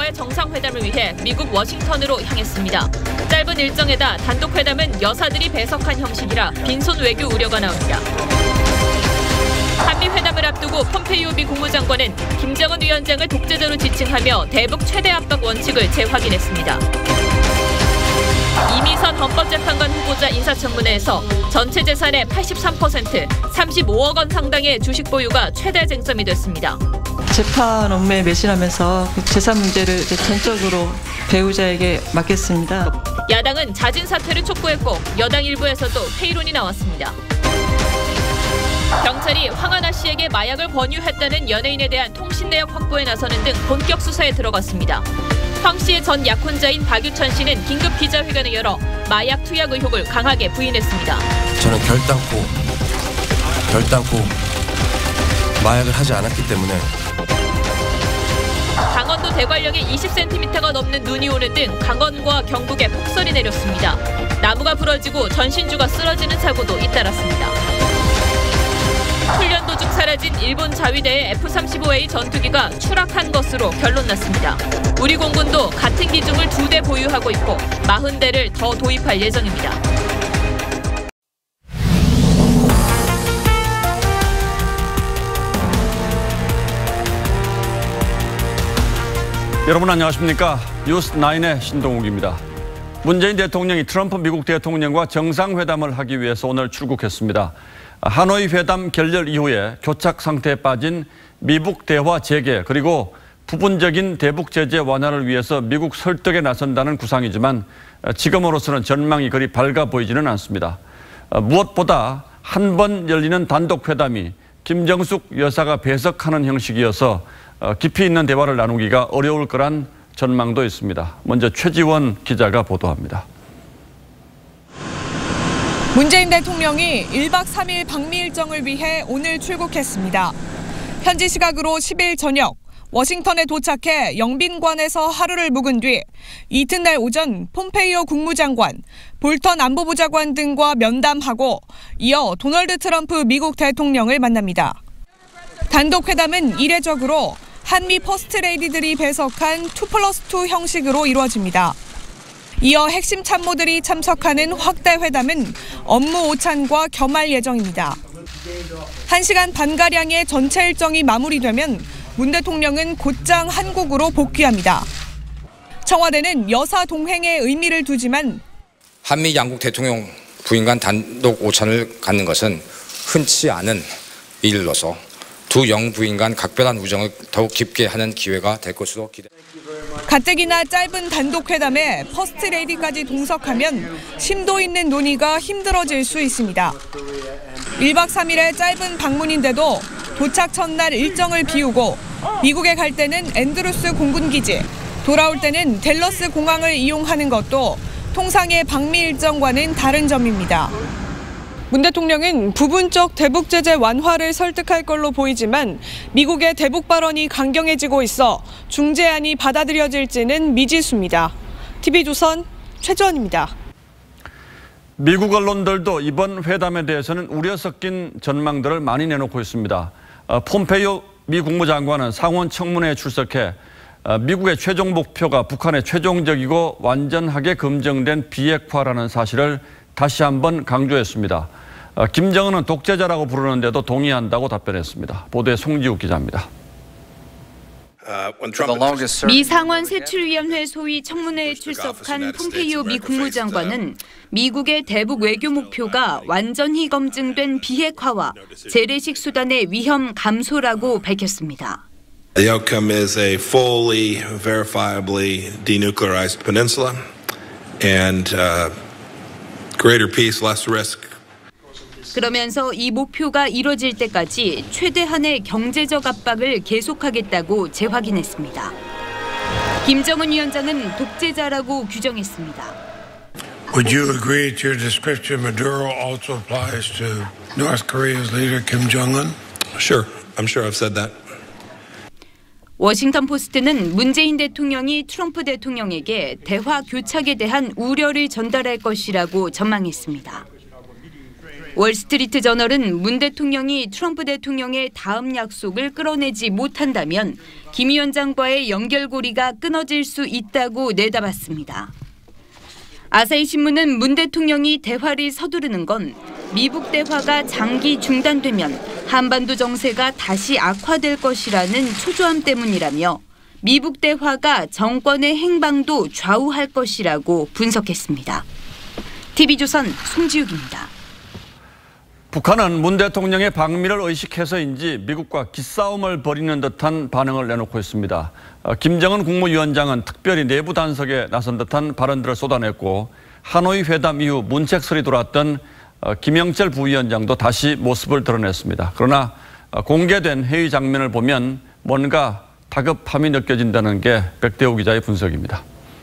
트럼프와의 정상회담을 위해 미국 워싱턴으로 향했습니다. 짧은 일정에다 단독 회담은 여사들이 배석한 형식이라 빈손 외교 우려가 나옵니다. 한미 회담을 앞두고 폼페이오 미 국무장관은 김정은 위원장을 독재자로 지칭하며 대북 최대 압박 원칙을 재확인했습니다. 이미선 헌법재판관 후보자 인사청문회에서 전체 재산의 83%, 35억 원 상당의 주식 보유가 최대 쟁점이 됐습니다. 재판 업무에 매진하면서 재산 문제를 전적으로 배우자에게 맡겼습니다. 야당은 자진 사퇴를 촉구했고 여당 일부에서도 회의론이 나왔습니다. 경찰이 황하나 씨에게 마약을 권유했다는 연예인에 대한 통신 내역 확보에 나서는 등 본격 수사에 들어갔습니다. 황 씨의 전 약혼자인 박유천 씨는 긴급 기자회견을 열어 마약 투약 의혹을 강하게 부인했습니다. 저는 결단코 마약을 하지 않았기 때문에. 강원도 대관령에 20cm가 넘는 눈이 오는 등 강원과 경북에 폭설이 내렸습니다. 나무가 부러지고 전신주가 쓰러지는 사고도 잇따랐습니다. 훈련 도중 사라진 일본 자위대의 F-35A 전투기가 추락한 것으로 결론났습니다. 우리 공군도 같은 기종을 2대 보유하고 있고 40대를 더 도입할 예정입니다. 여러분 안녕하십니까? 뉴스9의 신동욱입니다. 문재인 대통령이 트럼프 미국 대통령과 정상회담을 하기 위해서 오늘 출국했습니다. 하노이 회담 결렬 이후에 교착 상태에 빠진 미북 대화 재개 그리고 부분적인 대북 제재 완화를 위해서 미국 설득에 나선다는 구상이지만 지금으로서는 전망이 그리 밝아 보이지는 않습니다. 무엇보다 한 번 열리는 단독 회담이 김정숙 여사가 배석하는 형식이어서 깊이 있는 대화를 나누기가 어려울 거란 전망도 있습니다. 먼저 최지원 기자가 보도합니다. 문재인 대통령이 1박 3일 방미 일정을 위해 오늘 출국했습니다. 현지 시각으로 10일 저녁 워싱턴에 도착해 영빈관에서 하루를 묵은 뒤 이튿날 오전 폼페이오 국무장관, 볼턴 안보부 장관 등과 면담하고 이어 도널드 트럼프 미국 대통령을 만납니다. 단독 회담은 이례적으로 한미 퍼스트레이디들이 배석한 2+2 형식으로 이루어집니다. 이어 핵심 참모들이 참석하는 확대 회담은 업무 오찬과 겸할 예정입니다. 1시간 반가량의 전체 일정이 마무리되면 문 대통령은 곧장 한국으로 복귀합니다. 청와대는 여사 동행의 의미를 두지만 한미 양국 대통령 부인 간 단독 오찬을 갖는 것은 흔치 않은 일로서 두 영부인 간 각별한 우정을 더욱 깊게 하는 기회가 될 것으로 기대됩니다. 가뜩이나 짧은 단독 회담에 퍼스트레이디까지 동석하면 심도 있는 논의가 힘들어질 수 있습니다. 1박 3일의 짧은 방문인데도 도착 첫날 일정을 비우고 미국에 갈 때는 앤드루스 공군기지, 돌아올 때는 댈러스 공항을 이용하는 것도 통상의 방미 일정과는 다른 점입니다. 문 대통령은 부분적 대북 제재 완화를 설득할 걸로 보이지만 미국의 대북 발언이 강경해지고 있어 중재안이 받아들여질지는 미지수입니다. TV조선 최지원입니다. 미국 언론들도 이번 회담에 대해서는 우려 섞인 전망들을 많이 내놓고 있습니다. 폼페이오 미 국무장관은 상원 청문회에 출석해 미국의 최종 목표가 북한의 최종적이고 완전하게 검증된 비핵화라는 사실을 다시 한번 강조했습니다. 김정은은 독재자라고 부르는데도 동의한다고 답변했습니다. 보도에 송지욱 기자입니다. 미 상원 세출위원회 소위 청문회에 출석한 폼페이오 미 국무장관은 미국의 대북 외교 목표가 완전히 검증된 비핵화와 재래식 수단의 위험 감소라고 밝혔습니다. The outcome is a fully, verifiably denuclearized peninsula and greater peace, less risk. 그러면서 이 목표가 이뤄질 때까지 최대한의 경제적 압박을 계속하겠다고 재확인했습니다. 김정은 위원장은 독재자라고 규정했습니다. Would you agree to your description Maduro also applies to North Korea's leader Kim Jong-un? Sure, I'm sure I've said that. 워싱턴 포스트는 문재인 대통령이 트럼프 대통령에게 대화 교착에 대한 우려를 전달할 것이라고 전망했습니다. 월스트리트 저널은 문 대통령이 트럼프 대통령의 다음 약속을 끌어내지 못한다면 김 위원장과의 연결고리가 끊어질 수 있다고 내다봤습니다. 아사히 신문은 문 대통령이 대화를 서두르는 건 미북 대화가 장기 중단되면 한반도 정세가 다시 악화될 것이라는 초조함 때문이라며 미북 대화가 정권의 행방도 좌우할 것이라고 분석했습니다. TV조선 송지욱입니다. 북한은 문 대통령의 방미를 의식해서인지 미국과 기싸움을 벌이는 듯한 반응을 내놓고 있습니다. 김정은 국무위원장은 특별히 내부 단속에 나선 듯한 발언들을 쏟아냈고 하노이 회담 이후 문책설이 돌았던 김영철 부위원장도 다시 모습을 드러냈습니다. 그러나 공개된 회의 장면을 보면 뭔가 다급함이 느껴진다는 게 백대호 기자의 분석입니다.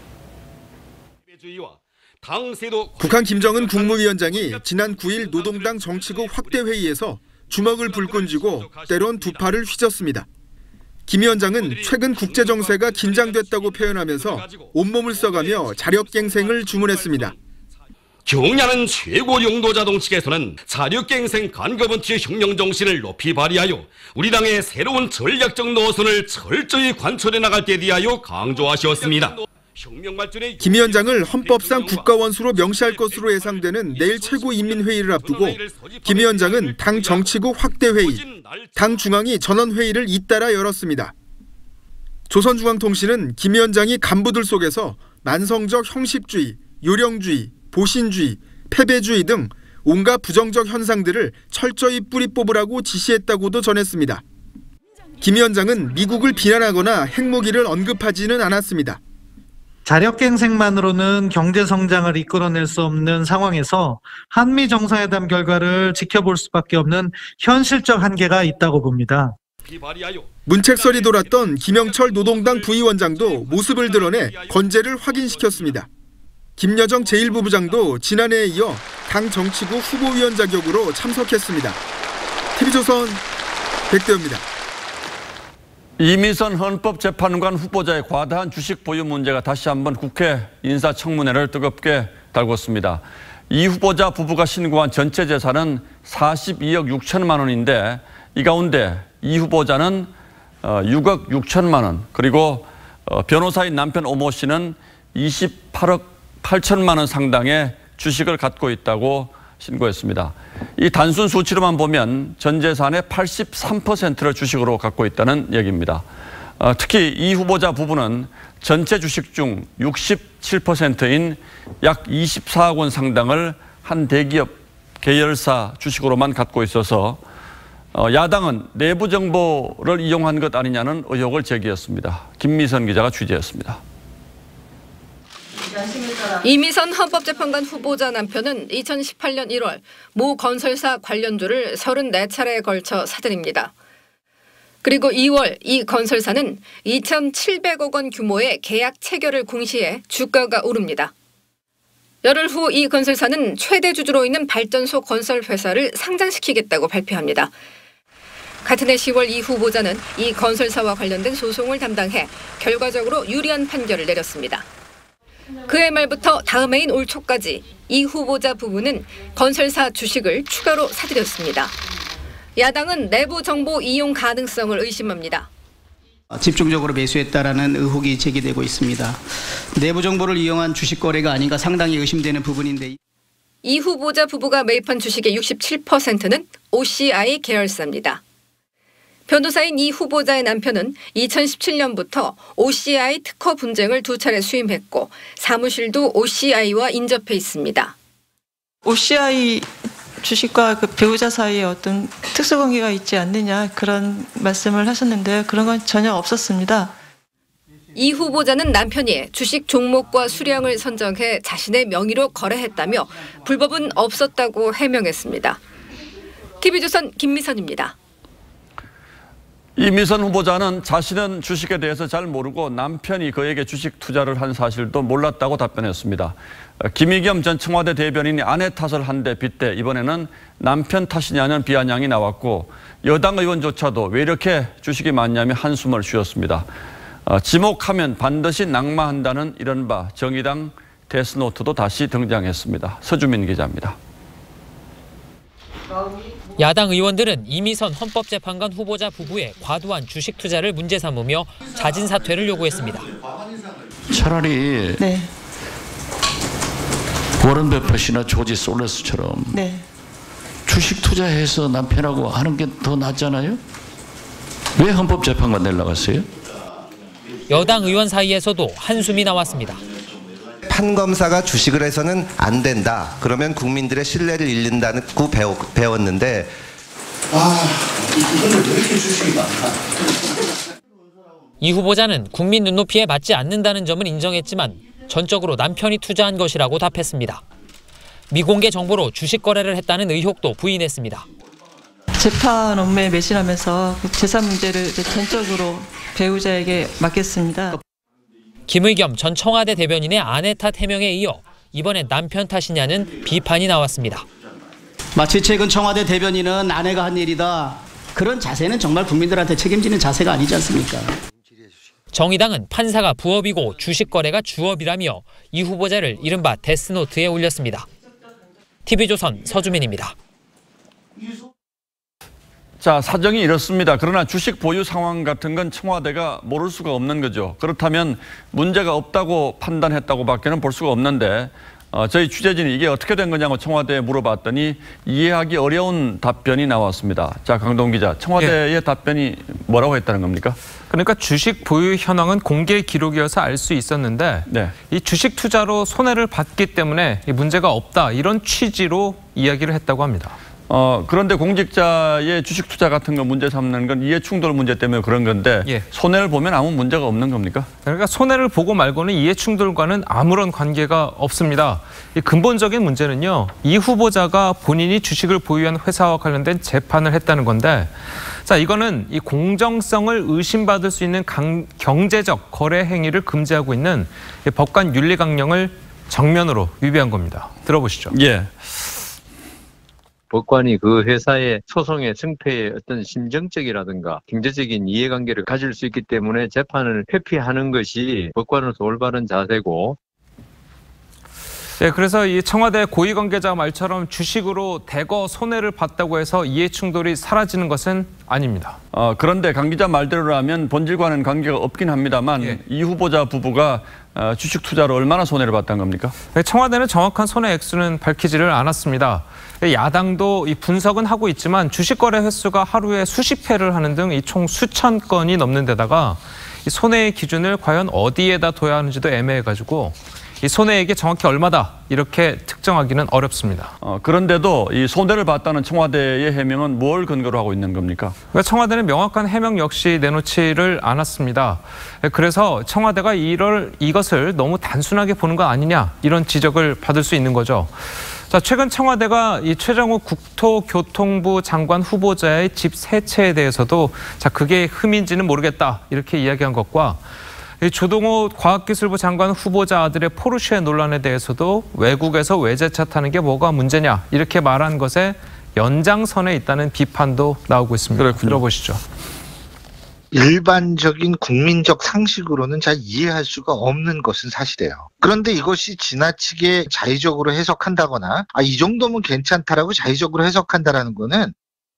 북한 김정은 국무위원장이 지난 9일 노동당 정치국 확대 회의에서 주먹을 불끈 쥐고 때론 두 팔을 휘젓습니다. 김 위원장은 최근 국제 정세가 긴장됐다고 표현하면서 온몸을 써가며 자력갱생을 주문했습니다. 경야는 최고 용도자동 측에서는 자력갱생 간거번트의 혁명 정신을 높이 발휘하여 우리 당의 새로운 전략적 노선을 철저히 관철해 나갈 때 대하여 강조하셨습니다. 김 위원장을 헌법상 국가원수로 명시할 것으로 예상되는 내일 최고인민회의를 앞두고 김 위원장은 당 정치국 확대회의, 당 중앙위 전원회의를 잇따라 열었습니다. 조선중앙통신은 김 위원장이 간부들 속에서 만성적 형식주의, 요령주의, 보신주의, 패배주의 등 온갖 부정적 현상들을 철저히 뿌리 뽑으라고 지시했다고도 전했습니다. 김 위원장은 미국을 비난하거나 핵무기를 언급하지는 않았습니다. 자력갱생만으로는 경제성장을 이끌어낼 수 없는 상황에서 한미 정상회담 결과를 지켜볼 수밖에 없는 현실적 한계가 있다고 봅니다. 문책설이 돌았던 김영철 노동당 부위원장도 모습을 드러내 건재를 확인시켰습니다. 김여정 제1부부장도 지난해에 이어 당 정치국 후보위원 자격으로 참석했습니다. TV조선 백대호입니다. 이미선 헌법재판관 후보자의 과다한 주식 보유 문제가 다시 한번 국회 인사청문회를 뜨겁게 달궜습니다. 이 후보자 부부가 신고한 전체 재산은 42억 6천만 원인데 이 가운데 이 후보자는 6억 6천만 원, 그리고 변호사인 남편 오모 씨는 28억 8천만 원 상당의 주식을 갖고 있다고 신고했습니다. 이 단순 수치로만 보면 전 재산의 83%를 주식으로 갖고 있다는 얘기입니다. 특히 이 후보자 부부는 전체 주식 중 67%인 약 24억 원 상당을 한 대기업 계열사 주식으로만 갖고 있어서 야당은 내부 정보를 이용한 것 아니냐는 의혹을 제기했습니다. 김미선 기자가 취재했습니다. 이미선 헌법재판관 후보자 남편은 2018년 1월 모 건설사 관련주를 34차례에 걸쳐 사들입니다. 그리고 2월 이 건설사는 2,700억 원 규모의 계약 체결을 공시해 주가가 오릅니다. 열흘 후 이 건설사는 최대 주주로 있는 발전소 건설 회사를 상장시키겠다고 발표합니다. 같은 해 10월 이 후보자는 이 건설사와 관련된 소송을 담당해 결과적으로 유리한 판결을 내렸습니다. 그해 말부터 다음 해인 올 초까지 이 후보자 부부는 건설사 주식을 추가로 사들였습니다. 야당은 내부 정보 이용 가능성을 의심합니다. 집중적으로 매수했다라는 의혹이 제기되고 있습니다. 내부 정보를 이용한 주식 거래가 아닌가 상당히 의심되는 부분인데 이 후보자 부부가 매입한 주식의 67%는 OCI 계열사입니다. 변호사인 이 후보자의 남편은 2017년부터 OCI 특허 분쟁을 2차례 수임했고 사무실도 OCI와 인접해 있습니다. OCI 주식과 그 배우자 사이에 어떤 특수관계가 있지 않느냐 그런 말씀을 하셨는데요. 그런 건 전혀 없었습니다. 이 후보자는 남편이 주식 종목과 수량을 선정해 자신의 명의로 거래했다며 불법은 없었다고 해명했습니다. TV조선 김미선입니다. 이미선 후보자는 자신은 주식에 대해서 잘 모르고 남편이 그에게 주식 투자를 한 사실도 몰랐다고 답변했습니다. 김의겸 전 청와대 대변인이 아내 탓을 한 데 빗대 이번에는 남편 탓이냐는 비아냥이 나왔고 여당 의원조차도 왜 이렇게 주식이 많냐며 한숨을 쉬었습니다. 지목하면 반드시 낙마한다는 이른바 정의당 데스노트도 다시 등장했습니다. 서주민 기자입니다. 야당 의원들은 이미선 헌법재판관 후보자 부부의 과도한 주식 투자를 문제 삼으며 자진 사퇴를 요구했습니다. 차라리 네. 워런 버핏이나 조지 솔레스처럼 네. 주식 투자해서 남편하고 하는 게 더 낫잖아요? 왜 헌법재판관 내려고 갔어요? 여당 의원 사이에서도 한숨이 나왔습니다. 판검사가 주식을 해서는 안 된다. 그러면 국민들의 신뢰를 잃는다고 배웠는데 이거는 왜 이렇게 주식이 많다? 이 후보자는 국민 눈높이에 맞지 않는다는 점은 인정했지만 전적으로 남편이 투자한 것이라고 답했습니다. 미공개 정보로 주식 거래를 했다는 의혹도 부인했습니다. 재판 업무에 매진하면서 재산 문제를 전적으로 배우자에게 맡겼습니다. 김의겸 전 청와대 대변인의 아내 탓 해명에 이어 이번엔 남편 탓이냐는 비판이 나왔습니다. 마치 최근 청와대 대변인은 아내가 한 일이다. 그런 자세는 정말 국민들한테 책임지는 자세가 아니지 않습니까? 정의당은 판사가 부업이고 주식 거래가 주업이라며 이 후보자를 이른바 데스노트에 올렸습니다. TV조선 서주민입니다. 자, 사정이 이렇습니다. 그러나 주식 보유 상황 같은 건 청와대가 모를 수가 없는 거죠. 그렇다면 문제가 없다고 판단했다고 밖에는 볼 수가 없는데 저희 취재진이 이게 어떻게 된 거냐고 청와대에 물어봤더니 이해하기 어려운 답변이 나왔습니다. 자, 강동 기자, 청와대의 답변이 뭐라고 했다는 겁니까? 그러니까 주식 보유 현황은 공개 기록이어서 알 수 있었는데 이 주식 투자로 손해를 봤기 때문에 문제가 없다 이런 취지로 이야기를 했다고 합니다. 그런데 공직자의 주식 투자 같은 거 문제 삼는 건 이해충돌 문제 때문에 그런 건데 손해를 보면 아무 문제가 없는 겁니까? 그러니까 손해를 보고 말고는 이해충돌과는 아무런 관계가 없습니다. 이 근본적인 문제는요. 이 후보자가 본인이 주식을 보유한 회사와 관련된 재판을 했다는 건데 자, 이거는 이 공정성을 의심받을 수 있는 경제적 거래 행위를 금지하고 있는 법관 윤리 강령을 정면으로 위배한 겁니다. 들어보시죠. 법관이 그 회사의 소송의 승패에 어떤 심정적이라든가 경제적인 이해관계를 가질 수 있기 때문에 재판을 회피하는 것이 법관으로서 올바른 자세고. 네, 그래서 이 청와대 고위 관계자 말처럼 주식으로 대거 손해를 봤다고 해서 이해충돌이 사라지는 것은 아닙니다. 그런데 강 기자 말대로라면 본질과는 관계가 없긴 합니다만 이 후보자 부부가 주식 투자로 얼마나 손해를 봤다는 겁니까? 네, 청와대는 정확한 손해 액수는 밝히지를 않았습니다. 야당도 이 분석은 하고 있지만 주식 거래 횟수가 하루에 수십 회를 하는 등 이 총 수천 건이 넘는 데다가 이 손해의 기준을 과연 어디에다 둬야 하는지도 애매해가지고 이 손해액이 정확히 얼마다 이렇게 특정하기는 어렵습니다. 그런데도 이 손해를 봤다는 청와대의 해명은 뭘 근거로 하고 있는 겁니까? 그러니까 청와대는 명확한 해명 역시 내놓지를 않았습니다. 그래서 청와대가 이것을 너무 단순하게 보는 거 아니냐 이런 지적을 받을 수 있는 거죠. 자, 최근 청와대가 이 최정우 국토교통부 장관 후보자의 집 세 채에 대해서도 자, 그게 흠인지는 모르겠다 이렇게 이야기한 것과 이 조동호 과학기술부 장관 후보자 아들의 포르쉐 논란에 대해서도 외국에서 외제차 타는 게 뭐가 문제냐 이렇게 말한 것에 연장선에 있다는 비판도 나오고 있습니다. 그렇군요. 들어보시죠. 일반적인 국민적 상식으로는 잘 이해할 수가 없는 것은 사실이에요. 그런데 이것이 지나치게 자의적으로 해석한다거나 이 정도면 괜찮다라고 자의적으로 해석한다라는 거는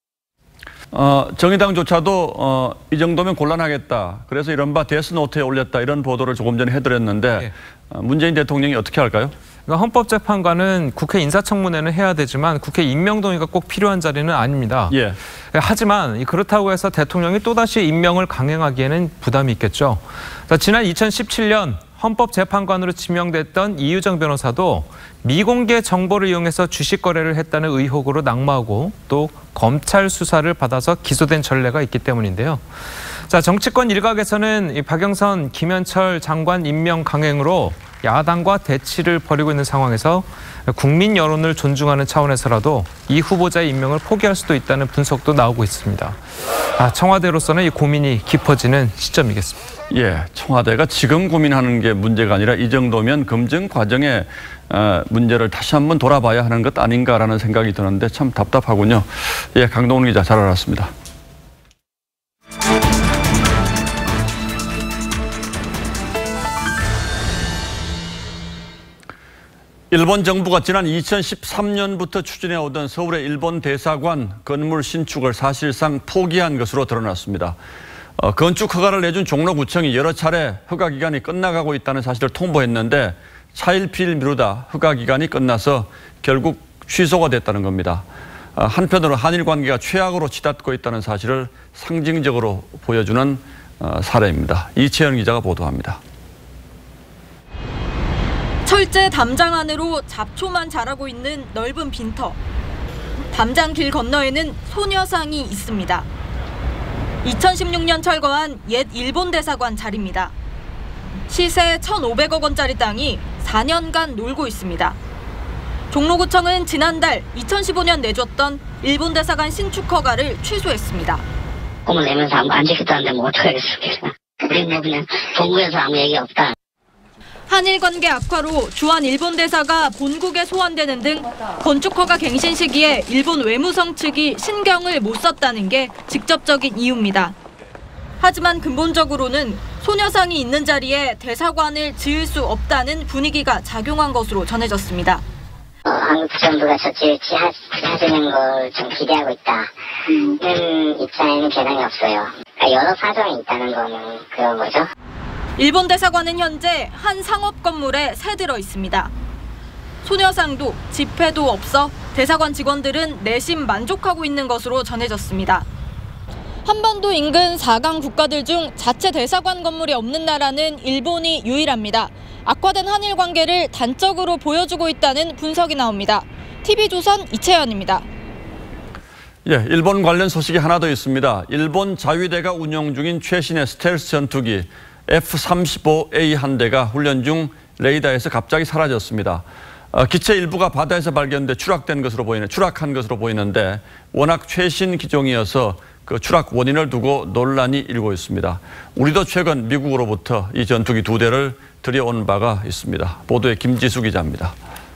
정의당조차도 이 정도면 곤란하겠다. 그래서 이른바 데스노트에 올렸다. 이런 보도를 조금 전에 해드렸는데 문재인 대통령이 어떻게 할까요? 그러니까 헌법재판관은 국회 인사청문회는 해야 되지만 국회 임명동의가 꼭 필요한 자리는 아닙니다. 하지만 그렇다고 해서 대통령이 또다시 임명을 강행하기에는 부담이 있겠죠. 지난 2017년 헌법재판관으로 지명됐던 이유정 변호사도 미공개 정보를 이용해서 주식 거래를 했다는 의혹으로 낙마하고 또 검찰 수사를 받아서 기소된 전례가 있기 때문인데요. 자, 정치권 일각에서는 이 박영선, 김현철 장관 임명 강행으로 야당과 대치를 벌이고 있는 상황에서 국민 여론을 존중하는 차원에서라도 이 후보자의 임명을 포기할 수도 있다는 분석도 나오고 있습니다. 청와대로서는 이 고민이 깊어지는 시점이겠습니다. 청와대가 지금 고민하는 게 문제가 아니라 이 정도면 검증 과정에 문제를 다시 한번 돌아봐야 하는 것 아닌가라는 생각이 드는데 참 답답하군요. 강동원 기자 잘 알았습니다. 일본 정부가 지난 2013년부터 추진해오던 서울의 일본 대사관 건물 신축을 사실상 포기한 것으로 드러났습니다. 건축 허가를 내준 종로구청이 여러 차례 허가 기간이 끝나가고 있다는 사실을 통보했는데 차일피일 미루다 허가 기간이 끝나서 결국 취소가 됐다는 겁니다. 한편으로 한일 관계가 최악으로 치닫고 있다는 사실을 상징적으로 보여주는 사례입니다. 이채연 기자가 보도합니다. 철제 담장 안으로 잡초만 자라고 있는 넓은 빈터. 담장 길 건너에는 소녀상이 있습니다. 2016년 철거한 옛 일본 대사관 자리입니다. 시세 1,500억 원짜리 땅이 4년간 놀고 있습니다. 종로구청은 지난달 2015년 내줬던 일본 대사관 신축 허가를 취소했습니다. 꿈을 내면서 안 지켰다는데 뭐 어떡하겠습니까? 우리는 뭐 그냥 동구에서 아무 얘기 없다. 한일 관계 악화로 주한 일본 대사가 본국에 소환되는 등 건축 허가 갱신 시기에 일본 외무성 측이 신경을 못 썼다는 게 직접적인 이유입니다. 하지만 근본적으로는 소녀상이 있는 자리에 대사관을 지을 수 없다는 분위기가 작용한 것으로 전해졌습니다. 한국 정부가 저지를 하시는 걸 좀 기대하고 있다는 입장에는 계산이 없어요. 여러 사정이 있다는 거는 그런 거죠. 일본 대사관은 현재 한 상업 건물에 새들어 있습니다. 소녀상도 집회도 없어 대사관 직원들은 내심 만족하고 있는 것으로 전해졌습니다. 한반도 인근 4강 국가들 중 자체 대사관 건물이 없는 나라는 일본이 유일합니다. 악화된 한일 관계를 단적으로 보여주고 있다는 분석이 나옵니다. TV조선 이채연입니다. 예, 일본 관련 소식이 하나 더 있습니다. 일본 자위대가 운영 중인 최신의 스텔스 전투기 F-35A 한 대가 훈련 중 레이더에서 갑자기 사라졌습니다. 기체 일부가 바다에서 발견돼 추락한 것으로 보이는데 워낙 최신 기종이어서 그 추락 원인을 두고 논란이 일고 있습니다. 우리도 최근 미국으로부터 이 전투기 2대를 들여온 바가 있습니다. 보도에 김지수 기자입니다.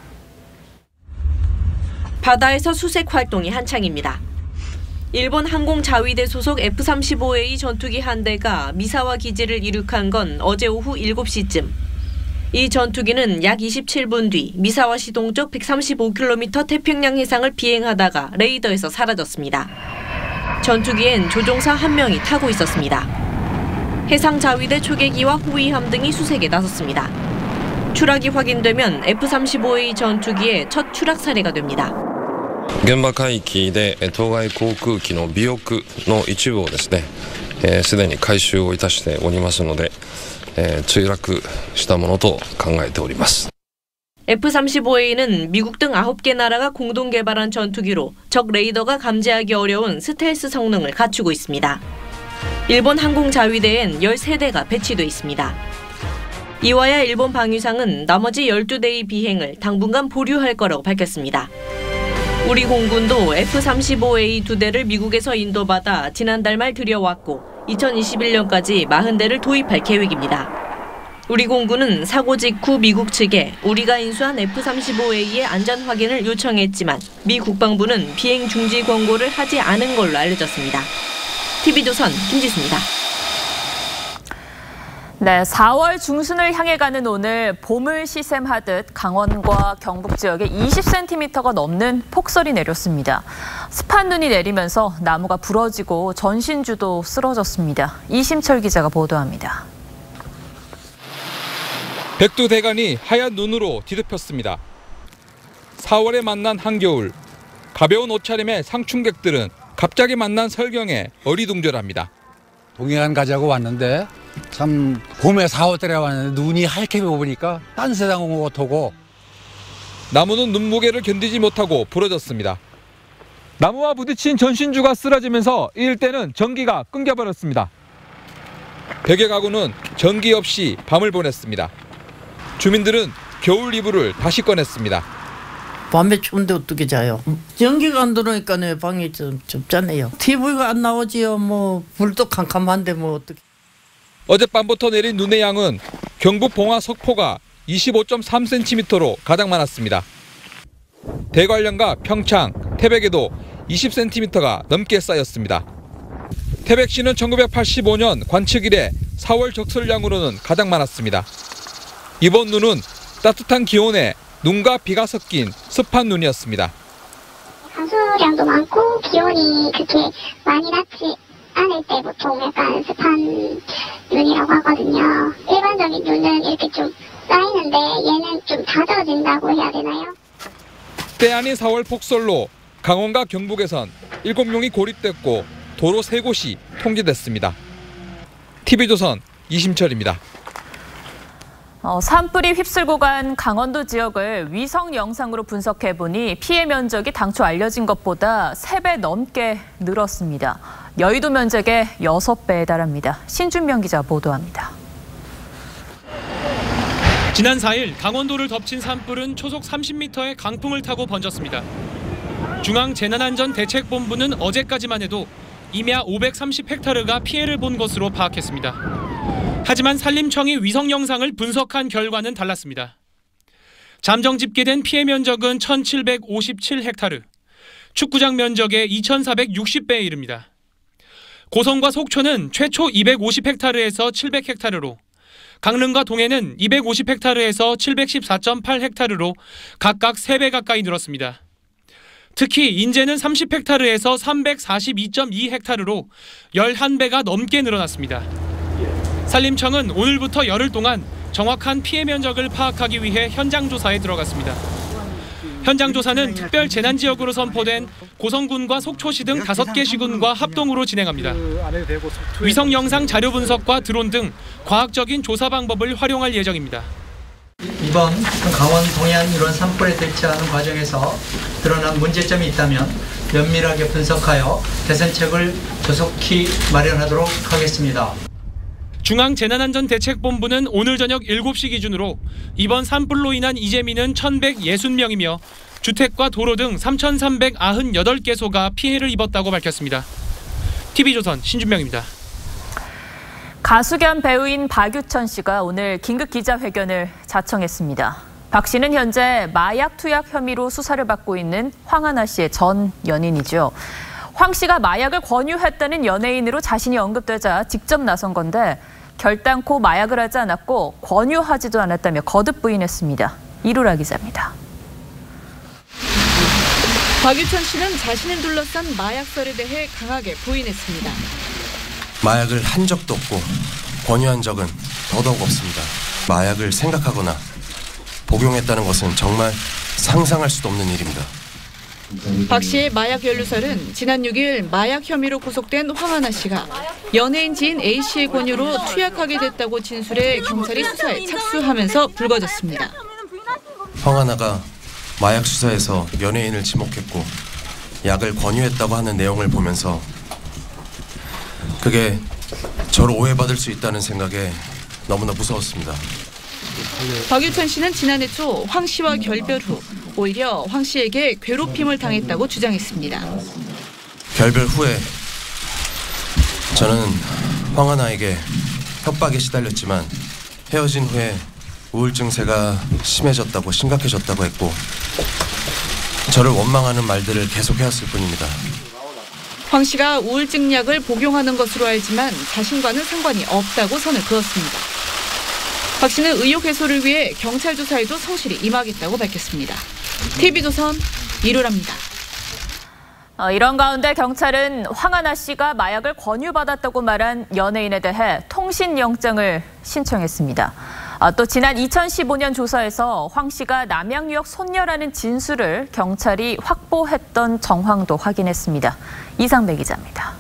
바다에서 수색 활동이 한창입니다. 일본 항공자위대 소속 F-35A 전투기 한 대가 미사와 기지를 이륙한 건 어제 오후 7시쯤. 이 전투기는 약 27분 뒤 미사와시 동쪽 135km 태평양 해상을 비행하다가 레이더에서 사라졌습니다. 전투기엔 조종사 1명이 타고 있었습니다. 해상자위대 초계기와 호위함 등이 수색에 나섰습니다. 추락이 확인되면 F-35A 전투기의 첫 추락 사례가 됩니다. 現場海域で当該航空機の尾翼の一部をですね、すでに回収をいたしておりますので、墜落したものと考えております。 F-35A는 미국 등 9개 나라가 공동 개발한 전투기로 적 레이더가 감지하기 어려운 스텔스 성능을 갖추고 있습니다. 일본 항공자위대엔 13대가 배치돼 있습니다. 이와야 일본 방위상은 나머지 12대의 비행을 당분간 보류할 거라고 밝혔습니다. 우리 공군도 F-35A 2대를 미국에서 인도받아 지난달 말 들여왔고 2021년까지 40대를 도입할 계획입니다. 우리 공군은 사고 직후 미국 측에 우리가 인수한 F-35A의 안전 확인을 요청했지만 미 국방부는 비행 중지 권고를 하지 않은 걸로 알려졌습니다. TV조선 김지수입니다. 네, 4월 중순을 향해 가는 오늘 봄을 시샘하듯 강원과 경북 지역에 20cm가 넘는 폭설이 내렸습니다. 습한 눈이 내리면서 나무가 부러지고 전신주도 쓰러졌습니다. 이심철 기자가 보도합니다. 백두대간이 하얀 눈으로 뒤덮였습니다. 4월에 만난 한겨울, 가벼운 옷차림의 상춘객들은 갑자기 만난 설경에 어리둥절합니다. 동해안 가자고 왔는데 참 봄에 4월달에 왔는데 눈이 하얗게 보니까 딴 세상 온 것 같고. 나무는 눈무게를 견디지 못하고 부러졌습니다. 나무와 부딪힌 전신주가 쓰러지면서 이 일대는 전기가 끊겨버렸습니다. 100여 가구는 전기 없이 밤을 보냈습니다. 주민들은 겨울 이불을 다시 꺼냈습니다. 밤에 추운데 어떻게 자요? 전기가 안 들어오니까 방이 좀 좁잖아요. TV가 안 나오지요. 뭐 불도 캄캄한데 뭐 어떻게. 어젯밤부터 내린 눈의 양은 경북 봉화 석포가 25.3cm로 가장 많았습니다. 대관령과 평창, 태백에도 20cm가 넘게 쌓였습니다. 태백시는 1985년 관측 이래 4월 적설량으로는 가장 많았습니다. 이번 눈은 따뜻한 기온에 눈과 비가 섞인 습한 눈이었습니다. 강수량도 많고 기온이 그렇게 많이 낮지 않을 때 보통 약간 습한 눈이라고 하거든요. 일반적인 눈은 이렇게 좀 쌓이는데 얘는 좀 다져진다고 해야 되나요? 때 아닌 4월 폭설로 강원과 경북에선 7명이 고립됐고 도로 3곳이 통제됐습니다. TV조선 이심철입니다. 산불이 휩쓸고 간 강원도 지역을 위성 영상으로 분석해보니 피해 면적이 당초 알려진 것보다 3배 넘게 늘었습니다. 여의도 면적의 6배에 달합니다. 신준명 기자 보도합니다. 지난 4일 강원도를 덮친 산불은 초속 30m의 강풍을 타고 번졌습니다. 중앙재난안전대책본부는 어제까지만 해도 임야 530헥타르가 피해를 본 것으로 파악했습니다. 하지만 산림청이 위성 영상을 분석한 결과는 달랐습니다. 잠정 집계된 피해 면적은 1,757헥타르, 축구장 면적의 2,460배에 이릅니다. 고성과 속초는 최초 250헥타르에서 700헥타르로, 강릉과 동해는 250헥타르에서 714.8헥타르로 각각 3배 가까이 늘었습니다. 특히 인제는 30헥타르에서 342.2헥타르로 11배가 넘게 늘어났습니다. 산림청은 오늘부터 열흘 동안 정확한 피해 면적을 파악하기 위해 현장 조사에 들어갔습니다. 현장 조사는 특별 재난 지역으로 선포된 고성군과 속초시 등 5개 시군과 합동으로 진행합니다. 위성 영상 자료 분석과 드론 등 과학적인 조사 방법을 활용할 예정입니다. 이번 강원 동해안 이런 산불에 대처하는 과정에서 드러난 문제점이 있다면 면밀하게 분석하여 개선책을 조속히 마련하도록 하겠습니다. 중앙재난안전대책본부는 오늘 저녁 7시 기준으로 이번 산불로 인한 이재민은 1,160명이며 주택과 도로 등 3,398개소가 피해를 입었다고 밝혔습니다. TV조선 신준명입니다. 가수 겸 배우인 박유천 씨가 오늘 긴급 기자회견을 자청했습니다. 박 씨는 현재 마약 투약 혐의로 수사를 받고 있는 황하나 씨의 전 연인이죠. 황 씨가 마약을 권유했다는 연예인으로 자신이 언급되자 직접 나선 건데 결단코 마약을 하지 않았고 권유하지도 않았다며 거듭 부인했습니다. 이루라 기자입니다. 박유천 씨는 자신을 둘러싼 마약설에 대해 강하게 부인했습니다. 마약을 한 적도 없고 권유한 적은 더더욱 없습니다. 마약을 생각하거나 복용했다는 것은 정말 상상할 수도 없는 일입니다. 박 씨의 마약 연루설은 지난 6일 마약 혐의로 구속된 황하나 씨가 연예인 지인 A 씨의 권유로 투약하게 됐다고 진술해 경찰이 수사에 착수하면서 불거졌습니다. 황하나가 마약 수사에서 연예인을 지목했고 약을 권유했다고 하는 내용을 보면서 그게 저를 오해받을 수 있다는 생각에 너무나 무서웠습니다. 박유천 씨는 지난해 초 황 씨와 결별 후 오히려 황 씨에게 괴롭힘을 당했다고 주장했습니다. 결별 후에 저는 황하나에게 협박에 시달렸지만 헤어진 후에 우울증세가 심해졌다고 심각해졌다고 했고 저를 원망하는 말들을 계속 해왔을 뿐입니다. 황 씨가 우울증 약을 복용하는 것으로 알지만 자신과는 상관이 없다고 선을 그었습니다. 박 씨는 의혹 해소를 위해 경찰 조사에도 성실히 임하겠다고 밝혔습니다. TV조선 이루라입니다. 이런 가운데 경찰은 황하나 씨가 마약을 권유받았다고 말한 연예인에 대해 통신영장을 신청했습니다. 또 지난 2015년 조사에서 황 씨가 남양유역 손녀라는 진술을 경찰이 확보했던 정황도 확인했습니다. 이상배 기자입니다.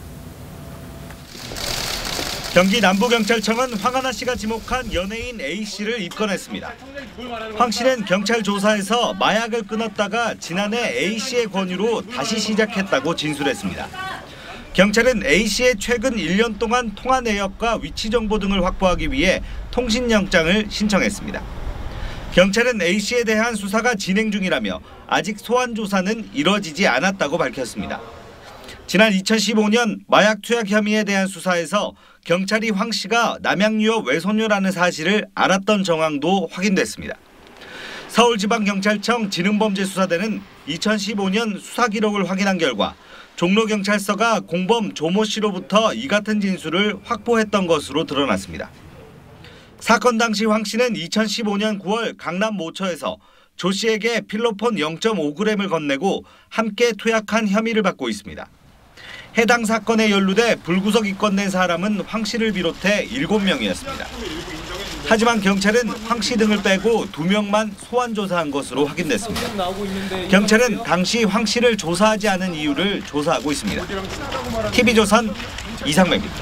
경기 남부경찰청은 황하나 씨가 지목한 연예인 A 씨를 입건했습니다. 황 씨는 경찰 조사에서 마약을 끊었다가 지난해 A 씨의 권유로 다시 시작했다고 진술했습니다. 경찰은 A 씨의 최근 1년 동안 통화 내역과 위치 정보 등을 확보하기 위해 통신영장을 신청했습니다. 경찰은 A 씨에 대한 수사가 진행 중이라며 아직 소환 조사는 이뤄지지 않았다고 밝혔습니다. 지난 2015년 마약 투약 혐의에 대한 수사에서 경찰이 황 씨가 남양유업 외손녀라는 사실을 알았던 정황도 확인됐습니다. 서울지방경찰청 지능범죄수사대는 2015년 수사 기록을 확인한 결과 종로경찰서가 공범 조모 씨로부터 이 같은 진술을 확보했던 것으로 드러났습니다. 사건 당시 황 씨는 2015년 9월 강남 모처에서 조 씨에게 필로폰 0.5g을 건네고 함께 투약한 혐의를 받고 있습니다. 해당 사건에 연루돼 불구속 입건된 사람은 황 씨를 비롯해 7명이었습니다. 하지만 경찰은 황 씨 등을 빼고 2명만 소환 조사한 것으로 확인됐습니다. 경찰은 당시 황 씨를 조사하지 않은 이유를 조사하고 있습니다. TV조선 이상배입니다.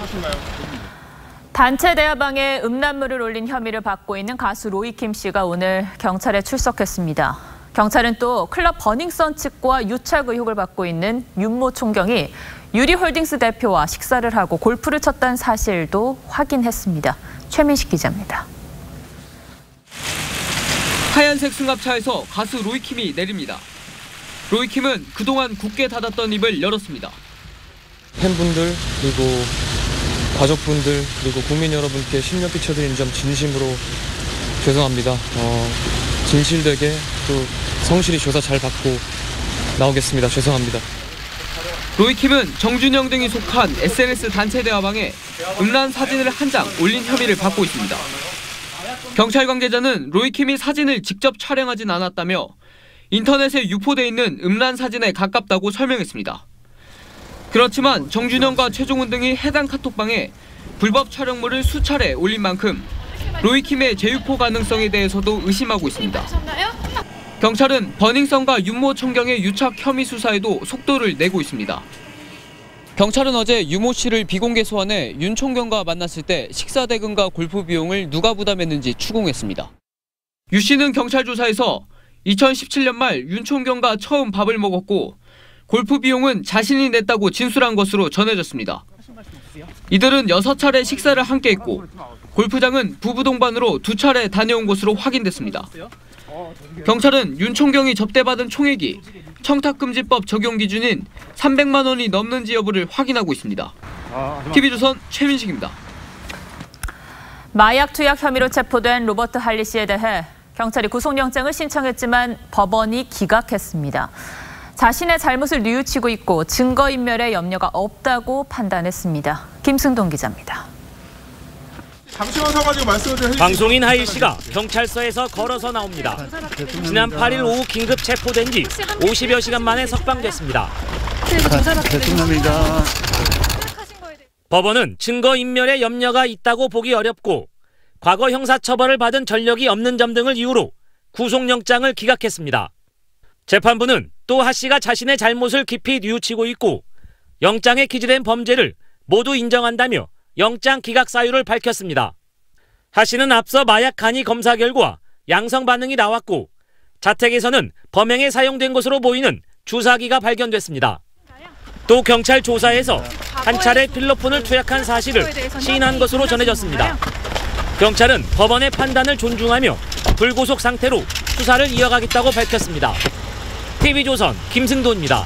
단체 대화방에 음란물을 올린 혐의를 받고 있는 가수 로이킴 씨가 오늘 경찰에 출석했습니다. 경찰은 또 클럽 버닝썬 측과 유착 의혹을 받고 있는 윤모 총경이 유리홀딩스 대표와 식사를 하고 골프를 쳤다는 사실도 확인했습니다. 최민식 기자입니다. 하얀색 승합차에서 가수 로이킴이 내립니다. 로이킴은 그동안 굳게 닫았던 입을 열었습니다. 팬분들 그리고 가족분들 그리고 국민 여러분께 심려 끼쳐드린 점 진심으로 죄송합니다. 진실되게 또 성실히 조사 잘 받고 나오겠습니다. 죄송합니다. 로이킴은 정준영 등이 속한 SNS 단체 대화방에 음란 사진을 한 장 올린 혐의를 받고 있습니다. 경찰 관계자는 로이킴이 사진을 직접 촬영하진 않았다며 인터넷에 유포돼 있는 음란 사진에 가깝다고 설명했습니다. 그렇지만 정준영과 최종훈 등이 해당 카톡방에 불법 촬영물을 수차례 올린 만큼 로이킴의 재유포 가능성에 대해서도 의심하고 있습니다. 경찰은 버닝썬과 윤모 총경의 유착 혐의 수사에도 속도를 내고 있습니다. 경찰은 어제 유모 씨를 비공개 소환해 윤 총경과 만났을 때 식사 대금과 골프 비용을 누가 부담했는지 추궁했습니다. 유 씨는 경찰 조사에서 2017년 말 윤 총경과 처음 밥을 먹었고 골프 비용은 자신이 냈다고 진술한 것으로 전해졌습니다. 이들은 6차례 식사를 함께 했고 골프장은 부부 동반으로 2차례 다녀온 것으로 확인됐습니다. 경찰은 윤 총경이 접대받은 총액이 청탁금지법 적용 기준인 300만 원이 넘는지 여부를 확인하고 있습니다. TV조선 최민식입니다. 마약 투약 혐의로 체포된 로버트 할리 씨에 대해 경찰이 구속영장을 신청했지만 법원이 기각했습니다. 자신의 잘못을 뉘우치고 있고 증거인멸에 염려가 없다고 판단했습니다. 김승동 기자입니다. 잠시만 서가지고 말씀을 좀 해주세요. 방송인 하일 씨가 경찰서에서 걸어서 나옵니다. 지난 8일 오후 긴급 체포된 지 50여 시간 만에 석방됐습니다. 대통령입니다. 법원은 증거인멸에 염려가 있다고 보기 어렵고 과거 형사처벌을 받은 전력이 없는 점 등을 이유로 구속영장을 기각했습니다. 재판부는 또 하 씨가 자신의 잘못을 깊이 뉘우치고 있고 영장에 기재된 범죄를 모두 인정한다며 영장 기각 사유를 밝혔습니다. 하 씨는 앞서 마약 간이 검사 결과 양성 반응이 나왔고 자택에서는 범행에 사용된 것으로 보이는 주사기가 발견됐습니다. 또 경찰 조사에서 한 차례 필로폰을 투약한 사실을 시인한 것으로 전해졌습니다. 경찰은 법원의 판단을 존중하며 불구속 상태로 수사를 이어가겠다고 밝혔습니다. TV조선 김승도입니다.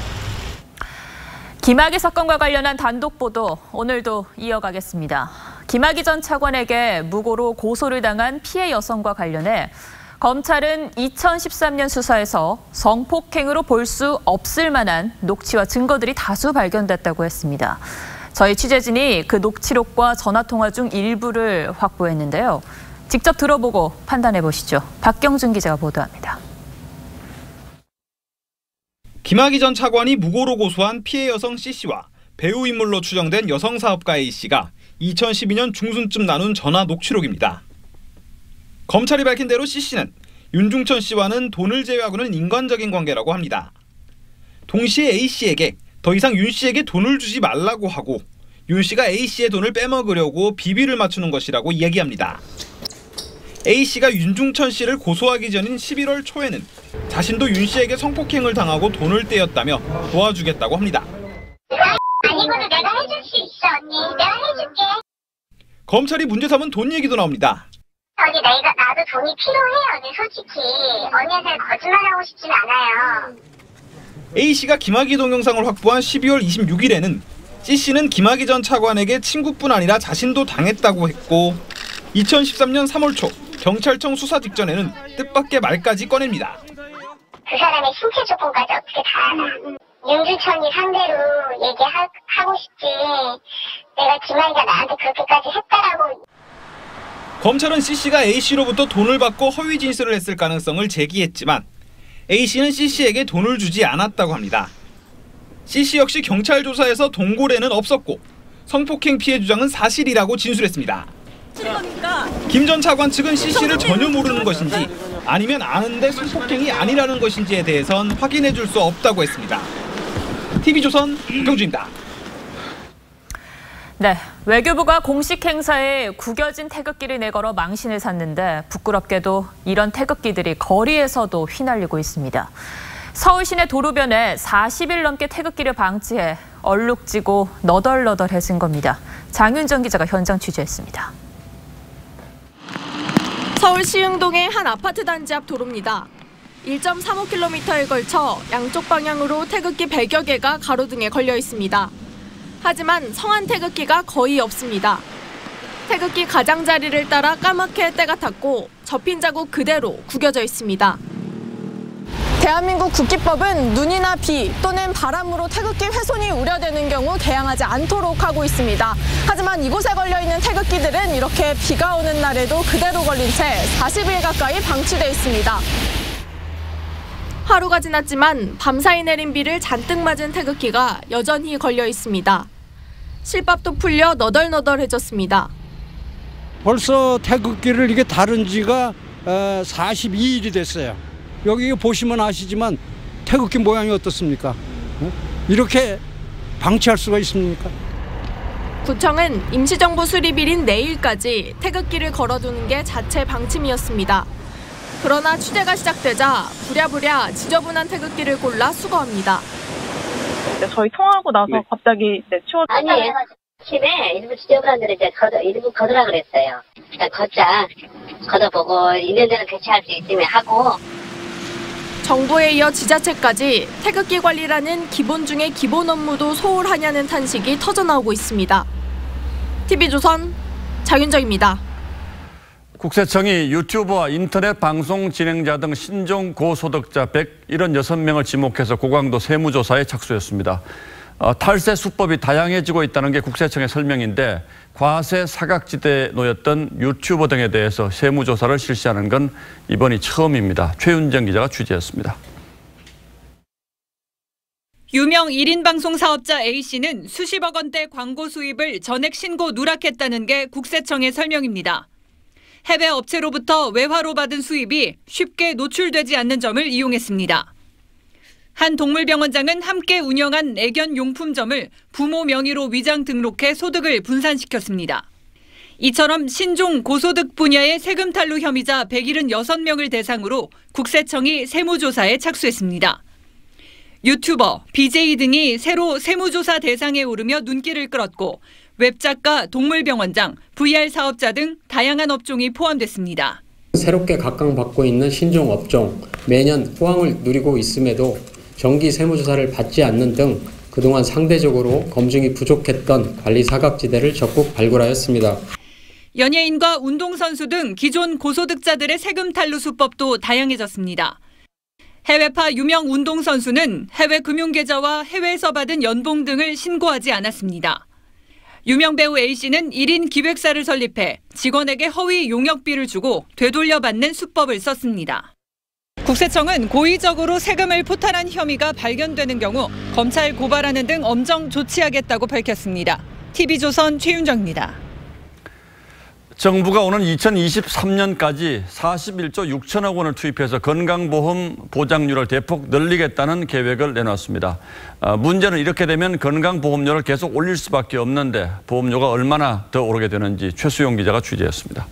김학의 사건과 관련한 단독 보도 오늘도 이어가겠습니다. 김학의 전 차관에게 무고로 고소를 당한 피해 여성과 관련해 검찰은 2013년 수사에서 성폭행으로 볼 수 없을 만한 녹취와 증거들이 다수 발견됐다고 했습니다. 저희 취재진이 그 녹취록과 전화통화 중 일부를 확보했는데요. 직접 들어보고 판단해 보시죠. 박경준 기자가 보도합니다. 김학의 전 차관이 무고로 고소한 피해 여성 C씨와 배우 인물로 추정된 여성 사업가 A씨가 2012년 중순쯤 나눈 전화 녹취록입니다. 검찰이 밝힌 대로 C씨는 윤중천 씨와는 돈을 제외하고는 인간적인 관계라고 합니다. 동시에 A씨에게 더 이상 윤씨에게 돈을 주지 말라고 하고 윤씨가 A씨의 돈을 빼먹으려고 비비를 맞추는 것이라고 이야기합니다. A씨가 윤중천 씨를 고소하기 전인 11월 초에는 자신도 윤씨에게 성폭행을 당하고 돈을 떼었다며 도와주겠다고 합니다. 아니고도 내가 해줄 수 있어 언니. 내가 해줄게. 검찰이 문제 삼은 돈 얘기도 나옵니다. 언니 나도 돈이 필요해 언니 솔직히. 언니한테 거짓말하고 싶진 않아요. A씨가 김학의 동영상을 확보한 12월 26일에는 C씨는 김학의 전 차관에게 친구뿐 아니라 자신도 당했다고 했고 2013년 3월 초 경찰청 수사 직전에는 뜻밖의 말까지 꺼냅니다. 그 사람의 신체 조건까지 어떻게 다 알아. 윤주천이 상대로 얘기하고 싶지. 내가 김학의가 나한테 그렇게까지 했다라고. 검찰은 C씨가 A씨로부터 돈을 받고 허위 진술을 했을 가능성을 제기했지만 A씨는 C씨에게 돈을 주지 않았다고 합니다. C씨 역시 경찰 조사에서 동고래는 없었고 성폭행 피해 주장은 사실이라고 진술했습니다. 김 전 차관 측은 C씨를 전혀 모르는 것인지 아니면 아는데 성폭행이 아니라는 것인지에 대해선 확인해 줄 수 없다고 했습니다. TV조선 박경주입니다. 네, 외교부가 공식 행사에 구겨진 태극기를 내걸어 망신을 샀는데 부끄럽게도 이런 태극기들이 거리에서도 휘날리고 있습니다. 서울 시내 도로변에 40일 넘게 태극기를 방치해 얼룩지고 너덜너덜해진 겁니다. 장윤정 기자가 현장 취재했습니다. 서울 시흥동의 한 아파트 단지 앞 도로입니다. 1.35km에 걸쳐 양쪽 방향으로 태극기 100여 개가 가로등에 걸려 있습니다. 하지만 성한 태극기가 거의 없습니다. 태극기 가장자리를 따라 까맣게 때가 탔고 접힌 자국 그대로 구겨져 있습니다. 대한민국 국기법은 눈이나 비 또는 바람으로 태극기 훼손이 우려되는 경우 개양하지 않도록 하고 있습니다. 하지만 이곳에 걸려있는 태극기들은 이렇게 비가 오는 날에도 그대로 걸린 채 40일 가까이 방치돼 있습니다. 하루가 지났지만 밤사이 내린 비를 잔뜩 맞은 태극기가 여전히 걸려 있습니다. 실밥도 풀려 너덜너덜해졌습니다. 벌써 태극기를 이게 다른 지가 42일이 됐어요. 여기 보시면 아시지만 태극기 모양이 어떻습니까? 이렇게 방치할 수가 있습니까? 구청은 임시정부 수립일인 내일까지 태극기를 걸어두는 게 자체 방침이었습니다. 그러나 취재가 시작되자 부랴부랴 지저분한 태극기를 골라 수거합니다. 저희 통화하고 나서 갑자기 치워. 아니, 집에 일부 지저분한 데를 이제 일부 걷으라 그랬어요. 일단 걷어보고 있는 데는 교체할 수 있으면 하고. 정부에 이어 지자체까지 태극기 관리라는 기본 중의 기본 업무도 소홀하냐는 탄식이 터져나오고 있습니다. TV조선 장윤정입니다. 국세청이 유튜버와 인터넷 방송 진행자 등 신종 고소득자 176명을 지목해서 고강도 세무조사에 착수했습니다. 탈세 수법이 다양해지고 있다는 게 국세청의 설명인데 과세 사각지대에 놓였던 유튜버 등에 대해서 세무조사를 실시하는 건 이번이 처음입니다. 최윤정 기자가 취재했습니다. 유명 1인 방송 사업자 A씨는 수십억 원대 광고 수입을 전액 신고 누락했다는 게 국세청의 설명입니다. 해외 업체로부터 외화로 받은 수입이 쉽게 노출되지 않는 점을 이용했습니다. 한 동물병원장은 함께 운영한 애견 용품점을 부모 명의로 위장 등록해 소득을 분산시켰습니다. 이처럼 신종 고소득 분야의 세금 탈루 혐의자 176명을 대상으로 국세청이 세무조사에 착수했습니다. 유튜버, BJ 등이 새로 세무조사 대상에 오르며 눈길을 끌었고 웹작가, 동물병원장, VR 사업자 등 다양한 업종이 포함됐습니다. 새롭게 각광받고 있는 신종 업종, 매년 호황을 누리고 있음에도 정기 세무조사를 받지 않는 등 그동안 상대적으로 검증이 부족했던 관리 사각지대를 적극 발굴하였습니다. 연예인과 운동선수 등 기존 고소득자들의 세금 탈루 수법도 다양해졌습니다. 해외파 유명 운동선수는 해외 금융계좌와 해외에서 받은 연봉 등을 신고하지 않았습니다. 유명 배우 A씨는 1인 기획사를 설립해 직원에게 허위 용역비를 주고 되돌려받는 수법을 썼습니다. 국세청은 고의적으로 세금을 포탈한 혐의가 발견되는 경우 검찰 고발하는 등 엄정 조치하겠다고 밝혔습니다. TV조선 최윤정입니다. 정부가 오는 2023년까지 41조 6천억 원을 투입해서 건강보험 보장률을 대폭 늘리겠다는 계획을 내놨습니다. 문제는 이렇게 되면 건강보험료를 계속 올릴 수밖에 없는데 보험료가 얼마나 더 오르게 되는지 최수용 기자가 취재했습니다.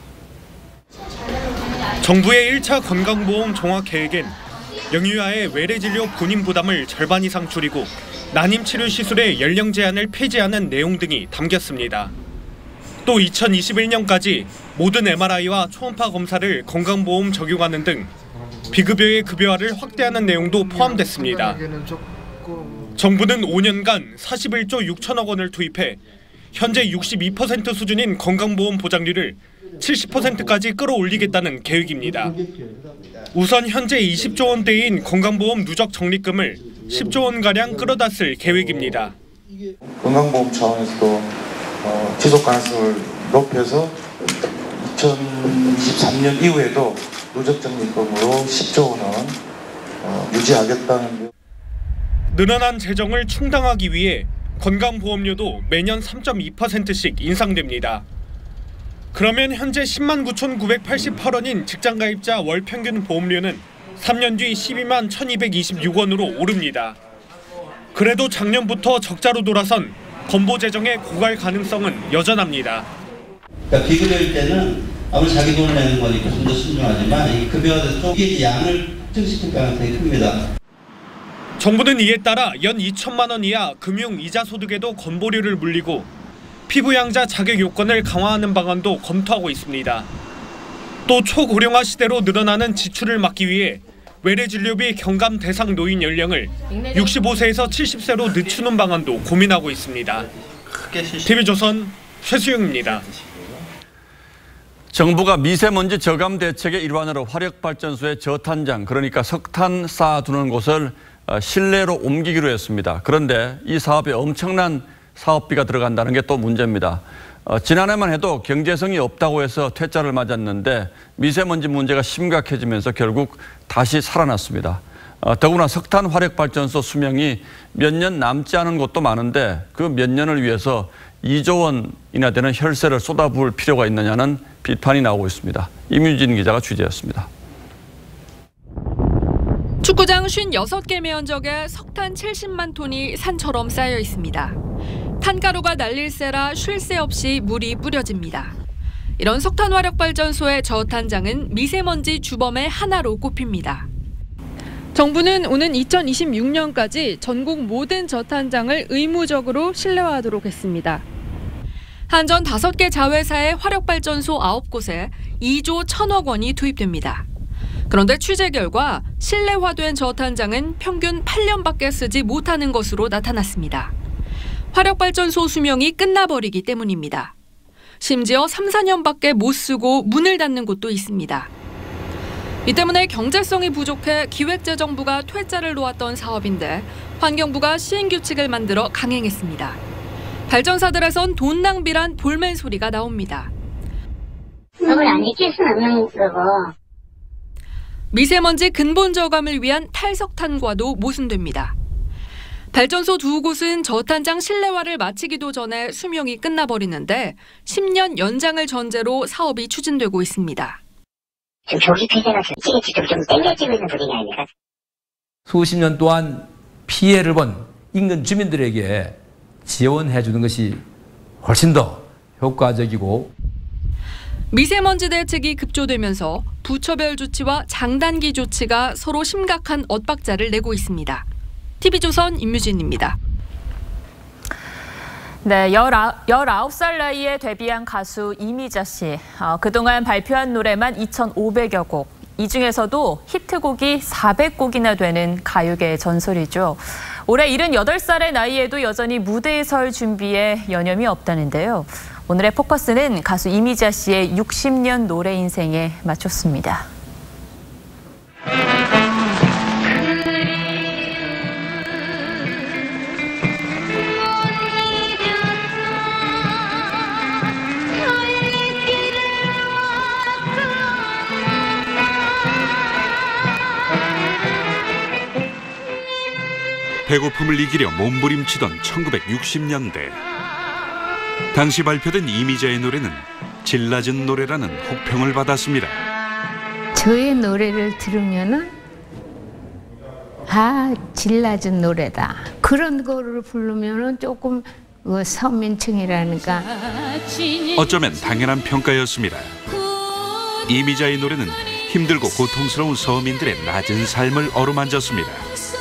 정부의 1차 건강보험 종합계획엔 영유아의 외래진료 본인 부담을 절반 이상 줄이고 난임치료 시술의 연령 제한을 폐지하는 내용 등이 담겼습니다. 또 2021년까지 모든 MRI와 초음파 검사를 건강보험 적용하는 등 비급여의 급여화를 확대하는 내용도 포함됐습니다. 정부는 5년간 41조 6천억 원을 투입해 현재 62% 수준인 건강보험 보장률을 70%까지 끌어올리겠다는 계획입니다. 우선 현재 20조 원대인 건강보험 누적 적립금을 10조 원가량 끌어다 쓸 계획입니다. 건강보험 차원에서도 지속 가능성을 높여서 2023년 이후에도 누적 적립금으로 10조 원은 유지하겠다는. 늘어난 재정을 충당하기 위해 건강보험료도 매년 3.2%씩 인상됩니다. 그러면 현재 10만 9,988원인 직장가입자 월 평균 보험료는 3년 뒤 12만 1,226원으로 오릅니다. 그래도 작년부터 적자로 돌아선 건보 재정의 고갈 가능성은 여전합니다. 그러니까 비급여일 때는 아무리 자기 돈을 내는 거니까 좀 더 신중하지만 이 급여가 쪽이 양을 증식할 가능성이 큽니다. 정부는 이에 따라 연 2천만 원 이하 금융 이자 소득에도 건보료를 물리고 피부양자 자격 요건을 강화하는 방안도 검토하고 있습니다. 또 초고령화 시대로 늘어나는 지출을 막기 위해 외래진료비 경감 대상 노인 연령을 65세에서 70세로 늦추는 방안도 고민하고 있습니다. TV조선 최수영입니다. 정부가 미세먼지 저감 대책의 일환으로 화력발전소의 저탄장, 그러니까 석탄 쌓아두는 곳을 실내로 옮기기로 했습니다. 그런데 이 사업에 엄청난 사업비가 들어간다는 게 또 문제입니다. 지난해만 해도 경제성이 없다고 해서 퇴짜를 맞았는데 미세먼지 문제가 심각해지면서 결국 다시 살아났습니다. 더구나 석탄 화력발전소 수명이 몇 년 남지 않은 곳도 많은데 그 몇 년을 위해서 2조 원이나 되는 혈세를 쏟아부을 필요가 있느냐는 비판이 나오고 있습니다. 임유진 기자가 취재했습니다. 축구장 56개 면적에 석탄 70만 톤이 산처럼 쌓여 있습니다. 탄가루가 날릴 새라 쉴 새 없이 물이 뿌려집니다. 이런 석탄 화력발전소의 저탄장은 미세먼지 주범의 하나로 꼽힙니다. 정부는 오는 2026년까지 전국 모든 저탄장을 의무적으로 실내화하도록 했습니다. 한전 5개 자회사의 화력발전소 9곳에 2조 1,000억 원이 투입됩니다. 그런데 취재 결과 실내화된 저탄장은 평균 8년밖에 쓰지 못하는 것으로 나타났습니다. 화력발전소 수명이 끝나버리기 때문입니다. 심지어 3, 4년밖에 못 쓰고 문을 닫는 곳도 있습니다. 이 때문에 경제성이 부족해 기획재정부가 퇴짜를 놓았던 사업인데 환경부가 시행규칙을 만들어 강행했습니다. 발전사들에선 돈 낭비란 볼멘 소리가 나옵니다. 그걸 안 지킬 수는 없는 거고. 미세먼지 근본 저감을 위한 탈석탄과도 모순됩니다. 발전소 2곳은 저탄장 실내화를 마치기도 전에 수명이 끝나버리는데 10년 연장을 전제로 사업이 추진되고 있습니다. 지금 조기 폐쇄가 찌개찌개 좀 땡겨지고 있는 분위기 아닙니까? 수십 년 동안 피해를 본 인근 주민들에게 지원해 주는 것이 훨씬 더 효과적이고. 미세먼지 대책이 급조되면서 부처별 조치와 장단기 조치가 서로 심각한 엇박자를 내고 있습니다. TV조선 임유진입니다. 네, 19살 나이에 데뷔한 가수 이미자 씨. 그동안 발표한 노래만 2,500여 곡. 이 중에서도 히트곡이 400곡이나 되는 가요계의 전설이죠. 올해 78살의 나이에도 여전히 무대에 설 준비에 여념이 없다는데요. 오늘의 포커스는 가수 이미자 씨의 60년 노래 인생에 맞췄습니다. 배고픔을 이기려 몸부림치던 1960년대. 당시 발표된 이미자의 노래는 질 낮은 노래라는 혹평을 받았습니다. 저의 노래를 들으면은 질 낮은 노래다. 그런 거를 부르면은 조금 서민층이라니까. 어쩌면 당연한 평가였습니다. 이미자의 노래는 힘들고 고통스러운 서민들의 낮은 삶을 어루만졌습니다.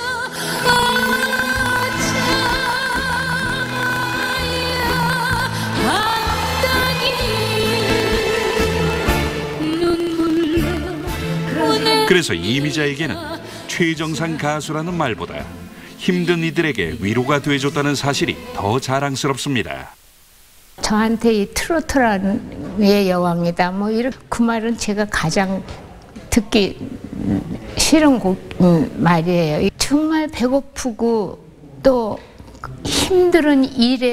그래서 이미자에게는 최정상 가수라는 말보다 힘든 이들에게 위로가 돼줬다는 사실이 더 자랑스럽습니다. 저한테 이 트로트라는 여왕이다. 그 말은 제가 가장 듣기 싫은 말이에요. 정말 배고프고 또 힘든 일에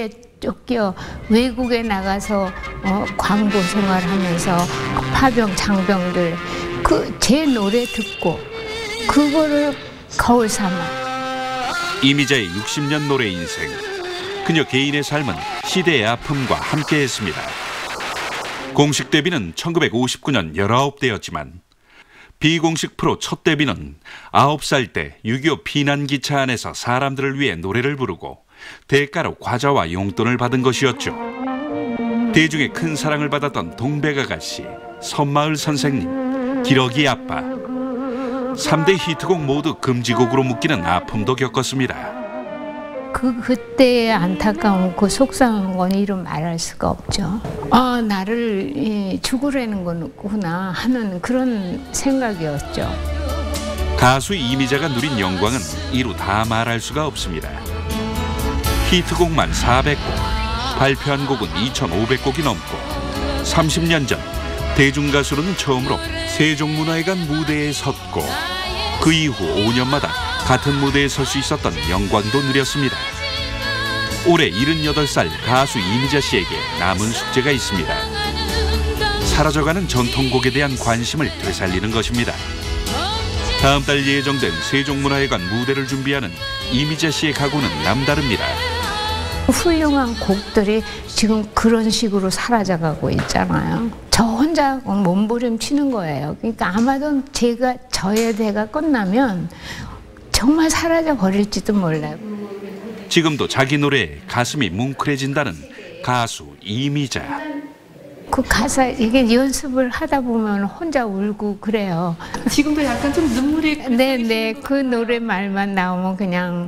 쫓겨 외국에 나가서 광고 생활하면서 파병 장병들 그 제 노래 듣고 그거를 거울 삼아. 이미자의 60년 노래 인생. 그녀 개인의 삶은 시대의 아픔과 함께했습니다. 공식 데뷔는 1959년 19대였지만 비공식 프로 첫 데뷔는 9살 때 6.25 피난기차 안에서 사람들을 위해 노래를 부르고 대가로 과자와 용돈을 받은 것이었죠. 대중의 큰 사랑을 받았던 동백아가씨, 섬마을 선생님, 기러기 아빠. 3대 히트곡 모두 금지곡으로 묶이는 아픔도 겪었습니다. 그때의 안타까운 그 속상한 건 이루 말할 수가 없죠. 나를 죽으라는 거구나 하는 그런 생각이었죠. 가수 이미자가 누린 영광은 이루 다 말할 수가 없습니다. 히트곡만 400곡, 발표한 곡은 2,500곡이 넘고 30년 전 대중가수로는 처음으로 세종문화회관 무대에 섰고 그 이후 5년마다 같은 무대에 설 수 있었던 영광도 누렸습니다. 올해 78살 가수 이미자 씨에게 남은 숙제가 있습니다. 사라져가는 전통곡에 대한 관심을 되살리는 것입니다. 다음 달 예정된 세종문화회관 무대를 준비하는 이미자 씨의 각오는 남다릅니다. 훌륭한 곡들이 지금 그런 식으로 사라져가고 있잖아요. 저 혼자 몸부림치는 거예요. 그러니까 아마도 저의 대가 끝나면 정말 사라져 버릴지도 몰라요. 지금도 자기 노래에 가슴이 뭉클해진다는 가수 이미자. 그 가사 이게 연습을 하다 보면 혼자 울고 그래요. 지금도 약간 좀 눈물이. 네네, 그 노래 말만 나오면 그냥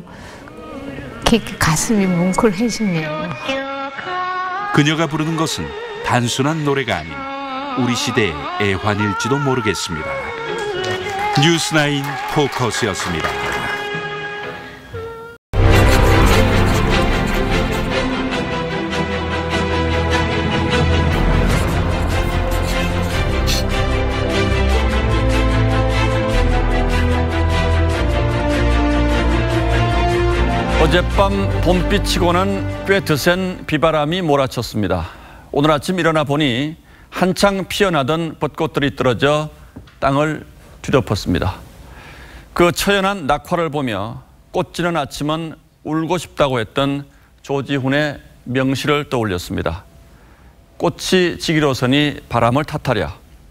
가슴이 뭉클해지네요. 그녀가 부르는 것은 단순한 노래가 아닌 우리 시대의 애환일지도 모르겠습니다. 뉴스9 포커스였습니다. 어젯밤 봄비치고는 꽤 드센 비바람이 몰아쳤습니다. 오늘 아침 일어나 보니 한창 피어나던 벚꽃들이 떨어져 땅을 뒤덮었습니다. 그 처연한 낙화를 보며 꽃 지는 아침은 울고 싶다고 했던 조지훈의 명시를 떠올렸습니다. 꽃이 지기로서니 바람을 탓하랴.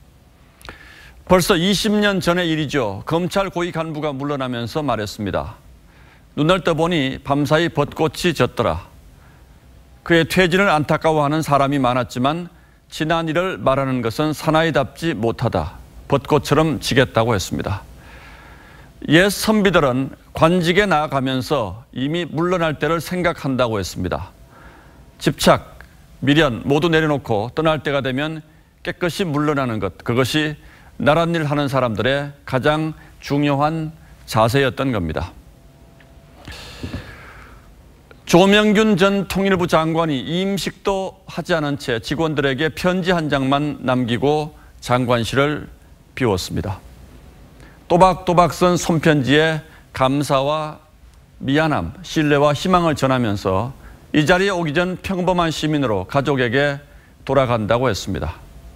벌써 20년 전의 일이죠. 검찰 고위 간부가 물러나면서 말했습니다. 눈을 떠보니 밤사이 벚꽃이 졌더라. 그의 퇴진을 안타까워하는 사람이 많았지만 지난 일을 말하는 것은 사나이답지 못하다. 벚꽃처럼 지겠다고 했습니다. 옛 선비들은 관직에 나아가면서 이미 물러날 때를 생각한다고 했습니다. 집착, 미련 모두 내려놓고 떠날 때가 되면 깨끗이 물러나는 것, 그것이 나란 일 하는 사람들의 가장 중요한 자세였던 겁니다. 조명균 전 통일부 장관이 임식도 하지 않은 채 직원들에게 편지 한 장만 남기고 장관실을 비웠습니다. 또박또박 쓴 손편지에 감사와 미안함, 신뢰와 희망을 전하면서 이 자리에 오기 전 평범한 시민으로 가족에게 돌아간다고 했습니다.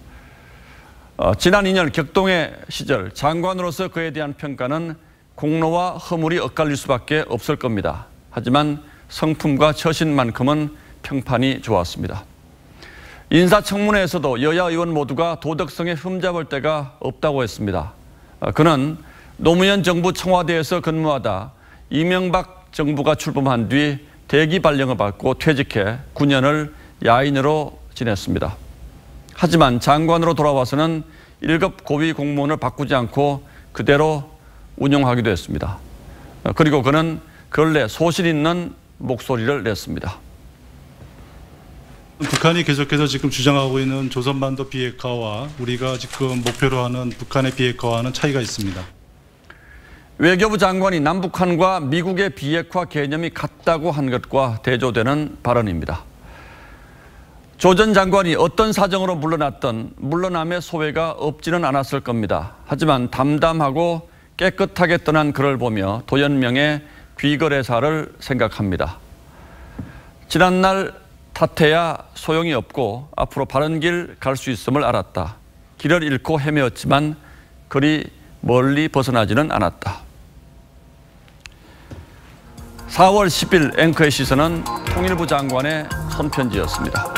지난 2년 격동의 시절 장관으로서 그에 대한 평가는 공로와 허물이 엇갈릴 수밖에 없을 겁니다. 하지만 성품과 처신만큼은 평판이 좋았습니다. 인사청문회에서도 여야 의원 모두가 도덕성에 흠잡을 데가 없다고 했습니다. 그는 노무현 정부 청와대에서 근무하다 이명박 정부가 출범한 뒤 대기 발령을 받고 퇴직해 9년을 야인으로 지냈습니다. 하지만 장관으로 돌아와서는 1급 고위 공무원을 바꾸지 않고 그대로 운영하기도 했습니다. 그리고 그는 근래 소신 있는 목소리를 냈습니다. 북한이 계속해서 지금 주장하고 있는 조선반도 비핵화와 우리가 지금 목표로 하는 북한의 비핵화와는 차이가 있습니다. 외교부 장관이 남북한과 미국의 비핵화 개념이 같다고 한 것과 대조되는 발언입니다. 조 전 장관이 어떤 사정으로 물러났든 물러남의 소회가 없지는 않았을 겁니다. 하지만 담담하고 깨끗하게 떠난 그를 보며 도연명의 귀거래사를 생각합니다. 지난날 탓해야 소용이 없고 앞으로 바른 길 갈 수 있음을 알았다. 길을 잃고 헤매었지만 그리 멀리 벗어나지는 않았다. 4월 10일 앵커의 시선은 통일부 장관의 손편지였습니다.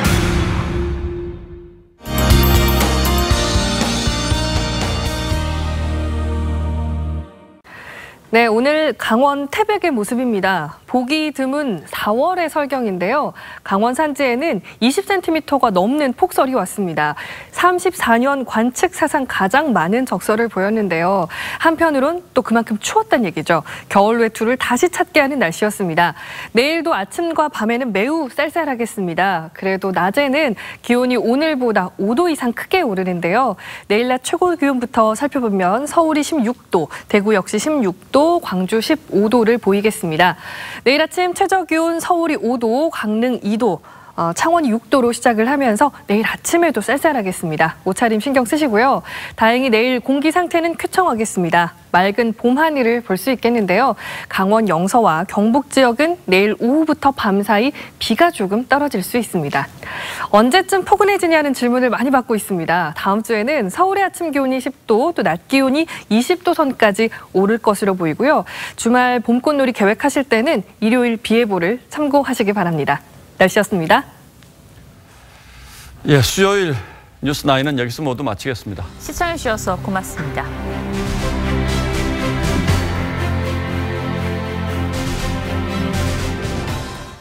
네, 오늘 강원 태백의 모습입니다. 보기 드문 4월의 설경인데요. 강원 산지에는 20cm가 넘는 폭설이 왔습니다. 34년 관측 사상 가장 많은 적설을 보였는데요. 한편으론 또 그만큼 추웠다는 얘기죠. 겨울 외투를 다시 찾게 하는 날씨였습니다. 내일도 아침과 밤에는 매우 쌀쌀하겠습니다. 그래도 낮에는 기온이 오늘보다 5도 이상 크게 오르는데요. 내일 낮 최고 기온부터 살펴보면 서울이 16도, 대구 역시 16도, 광주 15도를 보이겠습니다. 내일 아침 최저기온 서울이 5도, 강릉 2도, 창원이 6도로 시작을 하면서 내일 아침에도 쌀쌀하겠습니다. 옷차림 신경 쓰시고요. 다행히 내일 공기 상태는 쾌청하겠습니다. 맑은 봄 하늘을 볼 수 있겠는데요. 강원 영서와 경북 지역은 내일 오후부터 밤 사이 비가 조금 떨어질 수 있습니다. 언제쯤 포근해지냐는 질문을 많이 받고 있습니다. 다음 주에는 서울의 아침 기온이 10도, 또 낮 기온이 20도 선까지 오를 것으로 보이고요. 주말 봄꽃놀이 계획하실 때는 일요일 비 예보를 참고하시기 바랍니다. 날씨였습니다. 예, 수요일 뉴스9은 여기서 모두 마치겠습니다. 시청해주셔서 고맙습니다.